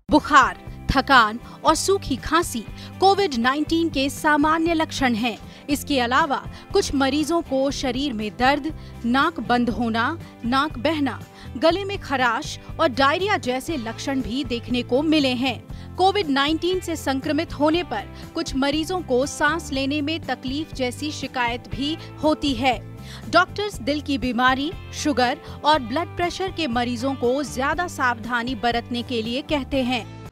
बुखार, थकान और सूखी खांसी कोविड-19 के सामान्य लक्षण हैं। इसके अलावा कुछ मरीजों को शरीर में दर्द, नाक बंद होना, नाक बहना, गले में खराश और डायरिया जैसे लक्षण भी देखने को मिले हैं। कोविड-19 से संक्रमित होने पर कुछ मरीजों को सांस लेने में तकलीफ जैसी शिकायत भी होती है। डॉक्टर्स दिल की बीमारी, शुगर और ब्लड प्रेशर के मरीजों को ज्यादा सावधानी बरतने के लिए कहते हैं।